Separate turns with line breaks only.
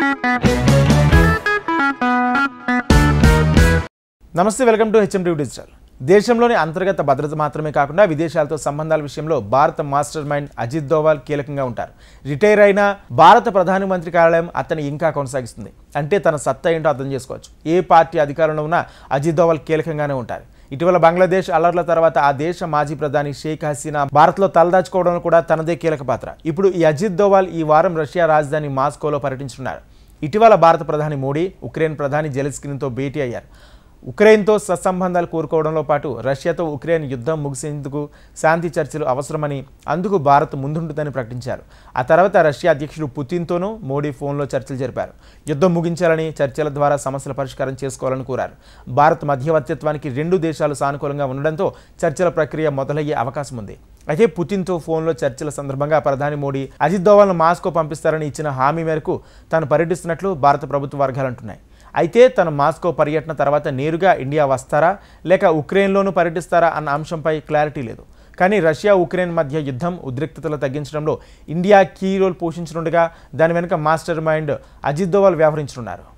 నమస్తే, welcome to HM TV digital. దేశంలోని అంతర్గత భద్రత మాత్రమే కాకుండా విదేశాలతో సంబంధాల విషయంలో భారత మాస్టర్ మైండ్ అజిత్ దోవల్ కీలకంగా ఉంటారు. రిటైర్ అయిన భారత ప్రధానమంత్రి కార్యాలయం అతన్ని ఇంకా కొనసాగిస్తుంది. అంటే తన సత్తా ఏంటో అర్థం చేసుకోవచ్చు. ఏ పార్టీ అధికారంలో ఉన్నా అజిత్ దోవల్ కీలకంగానే ఉంటారు. ఇటీవల బంగ్లాదేశ్ అల్లర్ల తర్వాత ఆ దేశ మాజీ ప్రధాని షేక్ హసీనా భారత్లో తలదాచుకోవడంలో కూడా తనదే కీలక పాత్ర. ఇప్పుడు ఈ అజిత్ దోవల్ ఈ వారం రష్యా రాజధాని మాస్కోలో పర్యటించున్నారు. ఇటీవల భారత ప్రధాని మోడీ ఉక్రెయిన్ ప్రధాని జెలెన్స్కీతో భేటీ అయ్యారు. ఉక్రెయిన్తో సత్సంబంధాలు కోరుకోవడంలో పాటు రష్యాతో ఉక్రెయిన్ యుద్ధం ముగిసేందుకు శాంతి చర్చలు అవసరమని, అందుకు భారత్ ముందుంటుందని ప్రకటించారు. ఆ తర్వాత రష్యా అధ్యక్షుడు పుతిన్తోనూ మోడీ ఫోన్లో చర్చలు జరిపారు. యుద్ధం ముగించాలని, చర్చల ద్వారా సమస్యల పరిష్కారం చేసుకోవాలని కోరారు. భారత్ మధ్యవర్తిత్వానికి రెండు దేశాలు సానుకూలంగా ఉండడంతో చర్చల ప్రక్రియ మొదలయ్యే అవకాశం ఉంది. అయితే పుతిన్తో ఫోన్లో చర్చల సందర్భంగా ప్రధాని మోడీ అజిత్ దోవల్ను మాస్కో పంపిస్తారని ఇచ్చిన హామీ మేరకు తాను పర్యటిస్తున్నట్లు భారత ప్రభుత్వ వర్గాలు అంటున్నాయి. అయితే తన మాస్కో పర్యటన తర్వాత నేరుగా ఇండియా వస్తారా లేక ఉక్రెయిన్లోనూ పర్యటిస్తారా అన్న అంశంపై క్లారిటీ లేదు. కానీ రష్యా ఉక్రెయిన్ మధ్య యుద్ధం ఉద్రిక్తతలు తగ్గించడంలో ఇండియా కీ రోల్ పోషించనుండగా దాని వెనుక మాస్టర్ మైండ్ అజిత్ దోవల్ వ్యవహరించనున్నారు.